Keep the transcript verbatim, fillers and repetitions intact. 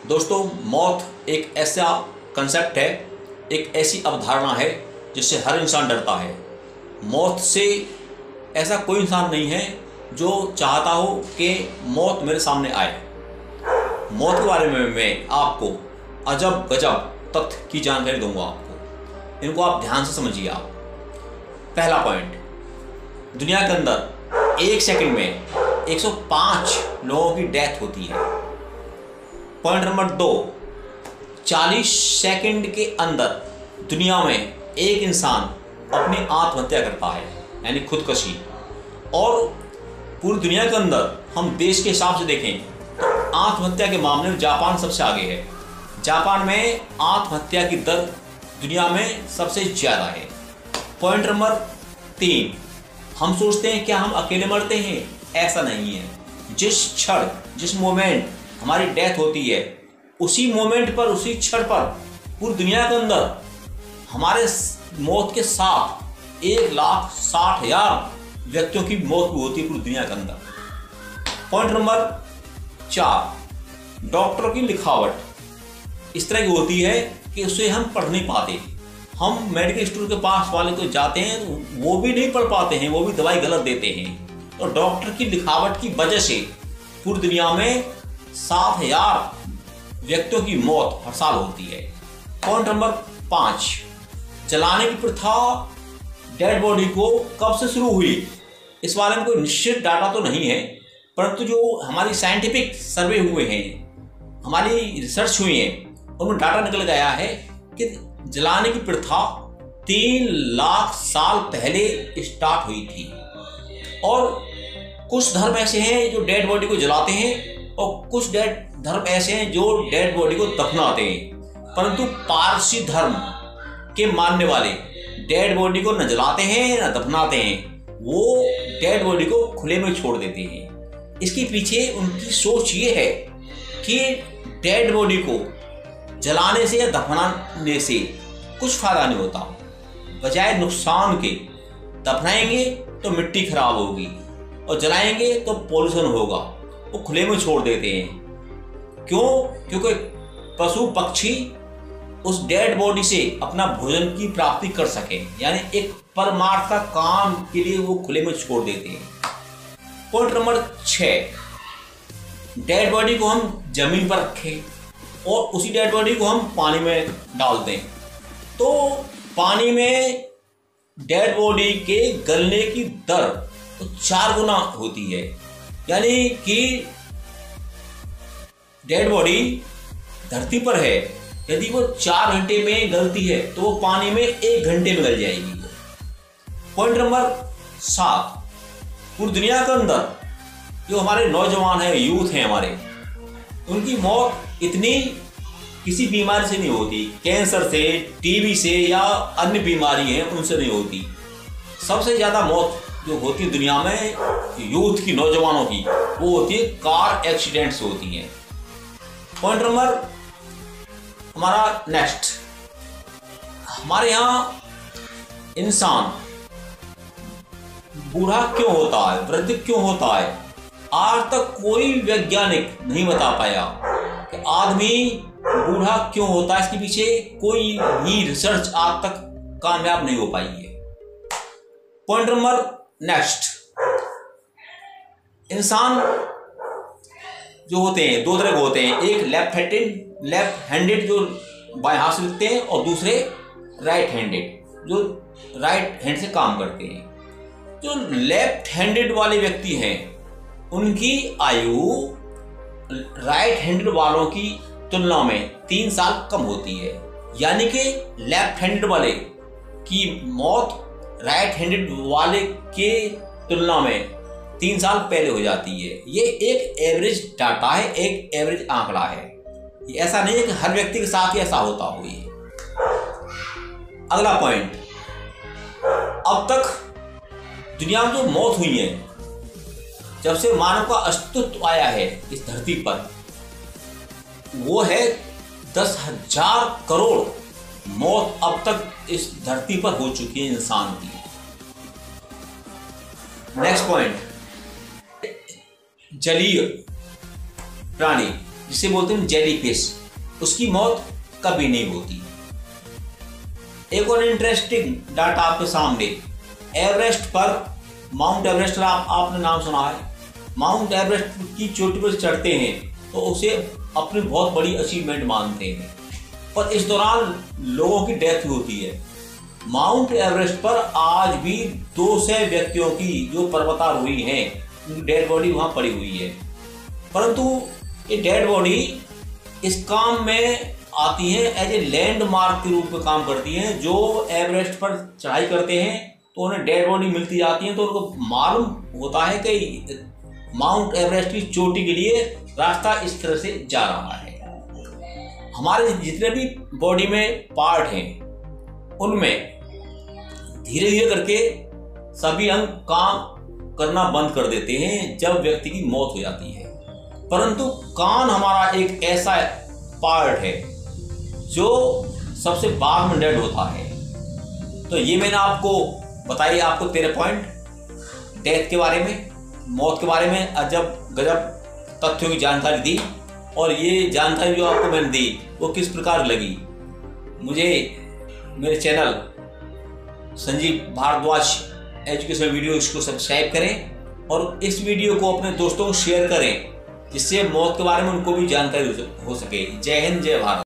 दोस्तों, मौत एक ऐसा कंसेप्ट है, एक ऐसी अवधारणा है जिससे हर इंसान डरता है। मौत से ऐसा कोई इंसान नहीं है जो चाहता हो कि मौत मेरे सामने आए। मौत के बारे में मैं आपको अजब गजब तथ्य की जानकारी दूंगा आपको, इनको आप ध्यान से समझिए। आप पहला पॉइंट, दुनिया के अंदर एक सेकंड में एक सौ पाँच लोगों की डेथ होती है। पॉइंट नंबर दो, चालीस सेकंड के अंदर दुनिया में एक इंसान अपनी आत्महत्या करता है, यानी खुदकशी। और पूरी दुनिया के अंदर हम देश के हिसाब से देखें तो आत्महत्या के मामले में जापान सबसे आगे है। जापान में आत्महत्या की दर दुनिया में सबसे ज़्यादा है। पॉइंट नंबर तीन, हम सोचते हैं क्या हम अकेले मरते हैं? ऐसा नहीं है। जिस क्षण, जिस मोमेंट हमारी डेथ होती है, उसी मोमेंट पर, उसी क्षण पर पूरी दुनिया के अंदर हमारे मौत के साथ एक लाख साठ हजार व्यक्तियों की मौत भी होती है पूरी दुनिया के अंदर। पॉइंट नंबर चार, डॉक्टर की लिखावट इस तरह की होती है कि उसे हम पढ़ नहीं पाते। हम मेडिकल स्टोर के पास वाले को जाते हैं तो वो भी नहीं पढ़ पाते हैं, वो भी दवाई गलत देते हैं। तो डॉक्टर की लिखावट की वजह से पूरी दुनिया में सात हजार व्यक्तियों की मौत हर साल होती है। पॉइंट नंबर पाँच, जलाने की प्रथा डेड बॉडी को कब से शुरू हुई? इस बारे में कोई निश्चित डाटा तो नहीं है, परंतु जो हमारी साइंटिफिक सर्वे हुए हैं, हमारी रिसर्च हुई है, उनमें डाटा निकल गया है कि जलाने की प्रथा तीन लाख साल पहले स्टार्ट हुई थी। और कुछ धर्म ऐसे हैं जो डेड बॉडी को जलाते हैं और कुछ डेड धर्म ऐसे हैं जो डेड बॉडी को दफनाते हैं। परंतु पारसी धर्म के मानने वाले डेड बॉडी को न जलाते हैं न दफनाते हैं, वो डेड बॉडी को खुले में छोड़ देते हैं। इसके पीछे उनकी सोच ये है कि डेड बॉडी को जलाने से या दफनाने से कुछ फायदा नहीं होता, बजाय नुकसान के। दफनाएंगे तो मिट्टी खराब होगी और जलाएंगे तो पॉल्यूशन होगा, वो खुले में छोड़ देते हैं। क्यों? क्योंकि पशु पक्षी उस डेड बॉडी से अपना भोजन की प्राप्ति कर सके, यानी एक परमार्थ का काम के लिए वो खुले में छोड़ देते हैं। पॉइंट नंबर छः, डेड बॉडी को हम जमीन पर रखें और उसी डेड बॉडी को हम पानी में डाल दें तो पानी में डेड बॉडी के गलने की दर तो चार गुना होती है। यानी कि डेड बॉडी धरती पर है, यदि वो चार घंटे में गलती है तो वो पानी में एक घंटे में गल जाएगी। पॉइंट नंबर सात, पूरी दुनिया के अंदर जो हमारे नौजवान हैं, यूथ हैं हमारे, उनकी मौत इतनी किसी बीमारी से नहीं होती। कैंसर से, टीबी से या अन्य बीमारी हैं उनसे नहीं होती। सबसे ज़्यादा मौत जो होती है दुनिया में यूथ की, नौजवानों की, वो होती है कार एक्सीडेंट से होती हैं। पॉइंट नंबर हमारा नेक्स्ट, हमारे यहाँ इंसान बूढ़ा क्यों होता है, वृद्ध क्यों होता है? आज तक कोई वैज्ञानिक नहीं बता पाया कि आदमी बूढ़ा क्यों होता है। इसके पीछे कोई भी रिसर्च आज तक कामयाब नहीं हो पाई है। पॉइंट नंबर नेक्स्ट, इंसान जो होते हैं दो तरह के होते हैं, एक लेफ्ट हैंडेड लेफ्ट हैंडेड जो बाएं हाथ से लिखते हैं और दूसरे राइट हैंडेड जो राइट हैंड से काम करते हैं। जो लेफ्ट हैंडेड वाले व्यक्ति हैं उनकी आयु राइट हैंडेड वालों की तुलना में तीन साल कम होती है। यानी कि लेफ्ट हैंडेड वाले की मौत राइट हैंडेड वाले के तुलना में तीन साल पहले हो जाती है। ये एक एवरेज डाटा है, एक एवरेज आंकड़ा है। ये ऐसा नहीं है कि हर व्यक्ति के साथ ही ऐसा होता हो। ये अगला पॉइंट, अब तक दुनिया में जो मौत हुई है, जब से मानव का अस्तित्व आया है इस धरती पर, वो है दस हजार करोड़ मौत अब तक इस धरती पर हो चुकी है इंसान की। नेक्स्ट पॉइंट, जलीय प्राणी जिसे बोलते हैं जेलीफिश, उसकी मौत कभी नहीं होती। एक और इंटरेस्टिंग डाटा आपके सामने, एवरेस्ट पर, माउंट एवरेस्ट आप, आपने नाम सुना है, माउंट एवरेस्ट की चोटी पर चढ़ते हैं तो उसे अपनी बहुत बड़ी अचीवमेंट मानते हैं, पर इस दौरान लोगों की डेथ होती है। माउंट एवरेस्ट पर आज भी दो सौ व्यक्तियों की जो पर्वतारोही हैं, उनकी डेड बॉडी वहां पड़ी हुई है, परंतु ये डेड बॉडी इस काम में आती है एज ए लैंडमार्क के रूप में काम करती हैं। जो एवरेस्ट पर चढ़ाई करते हैं तो उन्हें डेड बॉडी मिलती जाती है, तो उनको मालूम होता है कि माउंट एवरेस्ट की चोटी के लिए रास्ता इस तरह से जा रहा है। हमारे जितने भी बॉडी में पार्ट हैं उनमें धीरे धीरे करके सभी अंग काम करना बंद कर देते हैं जब व्यक्ति की मौत हो जाती है, परंतु कान हमारा एक ऐसा पार्ट है जो सबसे बाद में डेड होता है। तो ये मैंने आपको बताइए, आपको तेरह पॉइंट डेथ के बारे में, मौत के बारे में अजब गजब तथ्यों की जानकारी दी, और ये जानकारी जो आपको मैंने दी वो किस प्रकार लगी, मुझे मेरे channel Sanjeev Bhardwaj education video इसको सब्सक्राइब करें और इस वीडियो को अपने दोस्तों को शेयर करें, जिससे मौत के बारे में उनको भी जानकारी हो सके। जय हिंद, जय भारत।